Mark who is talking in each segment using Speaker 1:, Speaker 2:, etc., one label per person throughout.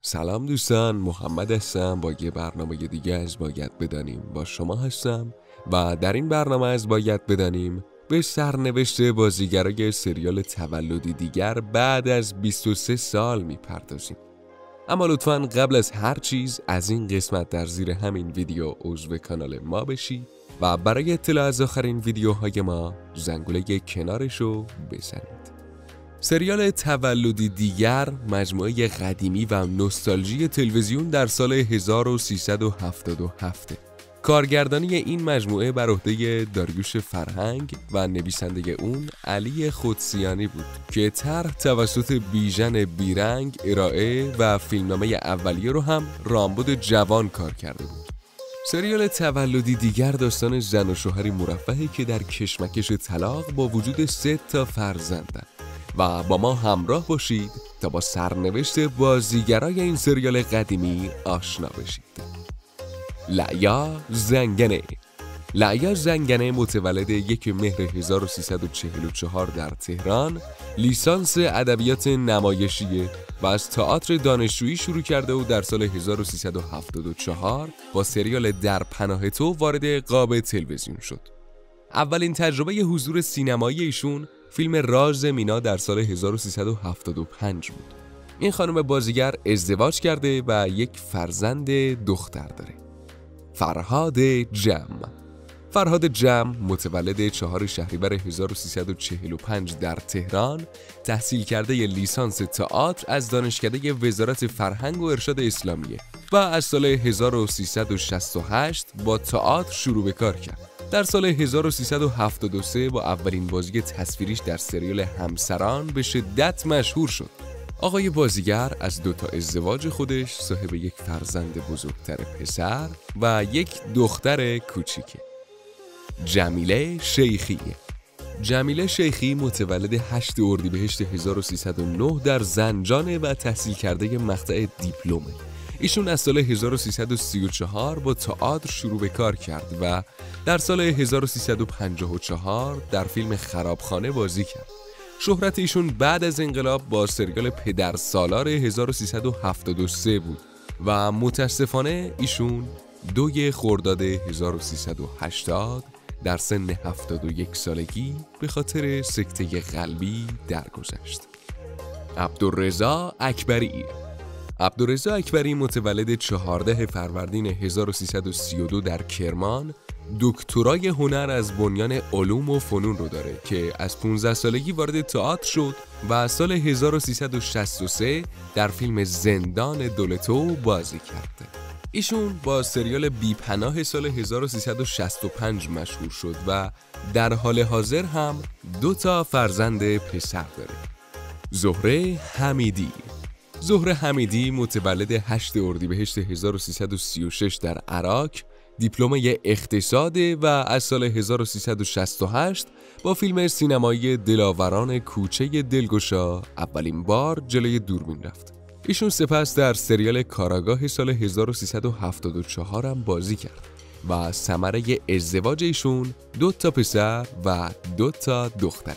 Speaker 1: سلام دوستان، محمد هستم با یه برنامه دیگه از باید بدانیم با شما هستم و در این برنامه از باید بدانیم به سرنوشت بازیگرای سریال تولدی دیگر بعد از 23 سال میپردازیم. اما لطفاً قبل از هر چیز از این قسمت در زیر همین ویدیو عضو کانال ما بشید و برای اطلاع از آخرین ویدیوهای ما زنگوله کنارشو بزنید. سریال تولدی دیگر مجموعه قدیمی و نوستالژی تلویزیون در سال 1377. کارگردانی این مجموعه بر عهده داریوش فرهنگ و نویسنده اون علی خودسیانی بود که طرح توسط بیژن بیرنگ ارائه و فیلمنامه اولیه رو هم رامبد جوان کار کرده بود. سریال تولدی دیگر داستان زن و شوهری مرفهی که در کشمکش طلاق با وجود 3 فرزندن و با ما همراه باشید تا با سرنوشت بازیگرای این سریال قدیمی آشنا بشید. لعیا زنگنه. لعیا زنگنه متولد 1 مهر 1344 در تهران، لیسانس ادبیات نمایشیه و از تئاتر دانشجویی شروع کرده و در سال 1374 با سریال در پناه تو وارد قاب تلویزیون شد. اولین تجربه حضور سینمایی ایشون فیلم راز مینا در سال 1375 بود. این خانم بازیگر ازدواج کرده و یک فرزند دختر داره. فرهاد جم. فرهاد جم متولد 4 شهریور 1345 در تهران، تحصیل کرده لیسانس تئاتر از دانشکده وزارت فرهنگ و ارشاد اسلامیه و از سال 1368 با تئاتر شروع به کار کرد. در سال 1373 با اولین بازی تصویریش در سریال همسران به شدت مشهور شد. آقای بازیگر از 2 ازدواج خودش صاحب یک فرزند بزرگتر پسر و یک دختر کوچیکه. جمیله شیخی. جمیله شیخی متولد 8 اردیبهشت 1309 در زنجان و تحصیل کرده مقطع دیپلمه. ایشون از سال 1334 با تئاتر شروع به کار کرد و در سال 1354 در فیلم خرابخانه بازی کرد. شهرت ایشون بعد از انقلاب با سریال پدرسالار 1373 بود و متاسفانه ایشون 2 خرداد 1380 در سن 71 سالگی به خاطر سکته قلبی درگذشت. عبدالرضا اکبری. عبدالرضا اکبری متولد 14 فروردین 1332 در کرمان، دکترای هنر از بنیان علوم و فنون رو داره که از 15 سالگی وارد تئاتر شد و از سال 1363 در فیلم زندان دولتو بازی کرده. ایشون با سریال بی‌پناه سال 1365 مشهور شد و در حال حاضر هم 2 فرزند پسر داره. زهره حمیدی. زهره حمیدی متولد 8 اردیبهشت 1336 در عراق، دیپلمه اقتصاده و از سال 1368 با فیلم سینمایی دلاوران کوچه دلگشا اولین بار جلوی دوربین رفت. ایشون سپس در سریال کاراگاه سال 1374 هم بازی کرد و ثمره ازدواج ایشون 2 پسر و 2 دختر.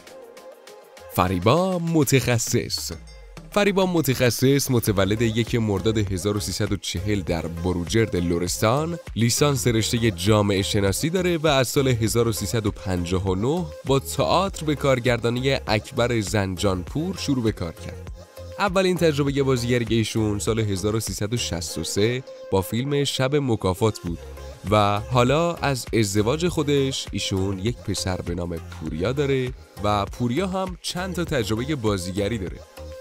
Speaker 1: فریبا متخصص. فریبا متخصص متولد 1 مرداد 1340 در بروجرد لرستان، لیسانس رشته جامعه شناسی داره و از سال 1359 با تئاتر به کارگردانی اکبر زنجانپور شروع به کار کرد. اولین تجربه بازیگری ایشون سال 1363 با فیلم شب مکافات بود و حالا از ازدواج خودش ایشون یک پسر به نام پوریا داره و پوریا هم چند تا تجربه بازیگری داره.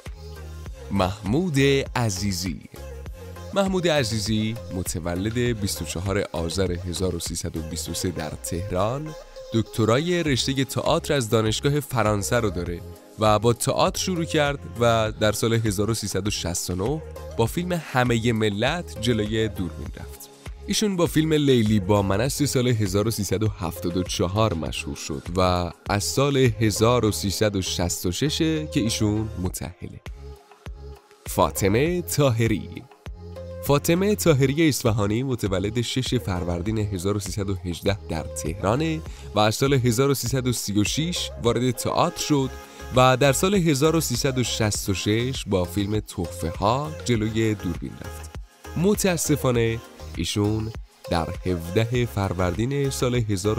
Speaker 1: محمود عزیزی. محمود عزیزی متولد 24 آذر 1323 در تهران، دکترای رشته تئاتر از دانشگاه فرانسه رو داره و با تئاتر شروع کرد و در سال 1369 با فیلم همه ملت جلوی دوربین رفت. ایشون با فیلم لیلی با من است سال 1374 مشهور شد و از سال 1366 که ایشون متأهله. فاطمه طاهری. فاطمه طاهری اصفهانی متولد 6 فروردین 1318 در تهران و از سال 1336 وارد تئاتر شد و در سال 1366 با فیلم تحفه ها جلوی دوربین رفت. متاسفانه ایشون در 17 فروردین سال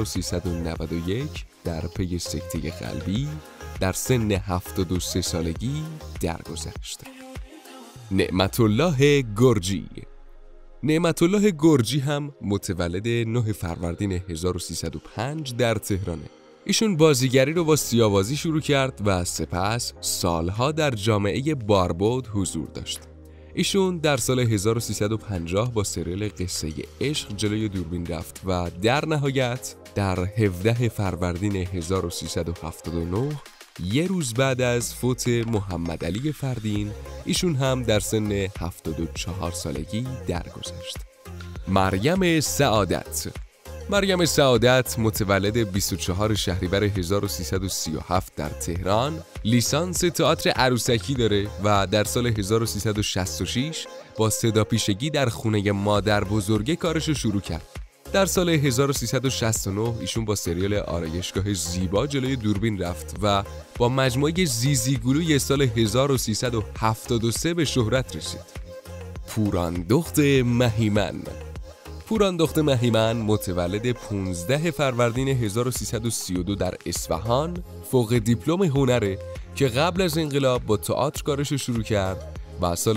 Speaker 1: 1391 در پی سکته قلبی در سن 73 سالگی درگذشت. نعمت الله گرجی. نعمت الله گرجی هم متولد 9 فروردین 1305 در تهرانه. ایشون بازیگری رو با سیاوازی شروع کرد و سپس سالها در جامعه باربود حضور داشت. ایشون در سال 1350 با سریال قصه عشق جلوی دوربین رفت و در نهایت در 17 فروردین 1379 یه روز بعد از فوت محمد علی فردین ایشون هم در سن 74 سالگی درگذشت. مریم سعادت. مریم سعادت متولد 24 شهریور 1337 در تهران، لیسانس تئاتر عروسکی داره و در سال 1366 با صداپیشگی در خونه مادر بزرگه کارشو شروع کرد. در سال 1369 ایشون با سریال آرایشگاه زیبا جلوی دوربین رفت و با مجموعه زیزیگلوی سال 1373 به شهرت رسید. پوراندخت مهیمن. پوراندخت مهیمن متولد 15 فروردین 1332 در اصفهان، فوق دیپلم هنره که قبل از انقلاب با تئاتر کارش شروع کرد و سال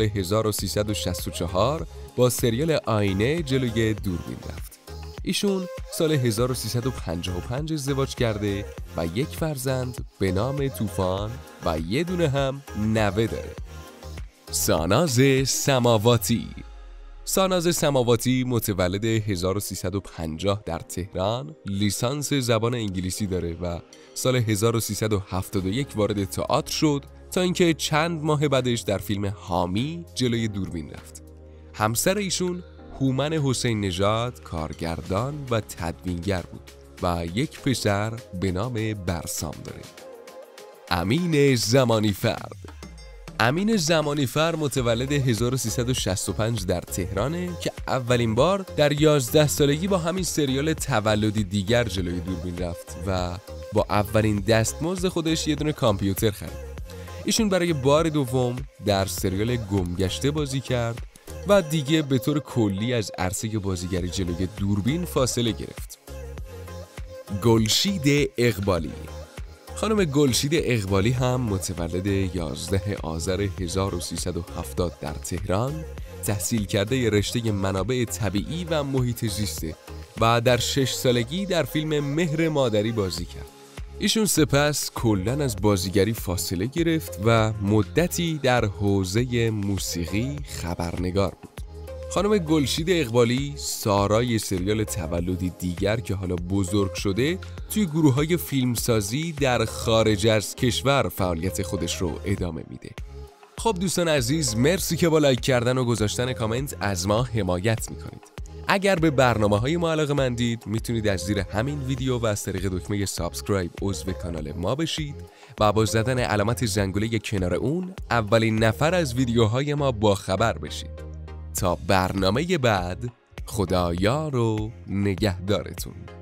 Speaker 1: 1364 با سریال آینه جلوی دوربین رفت. ایشون سال 1355 ازدواج کرده و یک فرزند به نام طوفان و یه دونه هم نوه داره. ساناز سماواتی. ساناز سماواتی متولد 1350 در تهران، لیسانس زبان انگلیسی داره و سال 1371 وارد تئاتر شد تا اینکه چند ماه بعدش در فیلم حامی جلوی دوربین رفت. همسر ایشون هومن حسین نژاد کارگردان و تدوینگر بود و یک پسر به نام برسام داره. امین زمانیفر. امین زمانیفر متولد 1365 در تهرانه که اولین بار در 11 سالگی با همین سریال تولدی دیگر جلوی دوربین رفت و با اولین دستمزد خودش یه دونه کامپیوتر خرید. ایشون برای بار دوم در سریال گمگشته بازی کرد و دیگه به طور کلی از عرصه بازیگری جلوی دوربین فاصله گرفت. گلشید اقبالی. خانم گلشید اقبالی هم متولد 11 آذر 1370 در تهران، تحصیل کرده رشته منابع طبیعی و محیط زیسته و در 6 سالگی در فیلم مهر مادری بازی کرد. ایشون سپس کلاً از بازیگری فاصله گرفت و مدتی در حوزه موسیقی خبرنگار بود. خانم گلشید اقبالی سارای سریال تولدی دیگر که حالا بزرگ شده توی گروه‌های فیلمسازی در خارج از کشور فعالیت خودش رو ادامه میده. خب دوستان عزیز، مرسی که با لایک کردن و گذاشتن کامنت از ما حمایت میکنید. اگر به برنامه‌های ما علاقه‌مندید میتونید از زیر همین ویدیو و از طریق دکمه سابسکرایب عضو کانال ما بشید و با زدن علامت زنگوله کنار اون اولین نفر از ویدیوهای ما با خبر بشید. تا برنامه بعد، خدایار و نگهدارتون.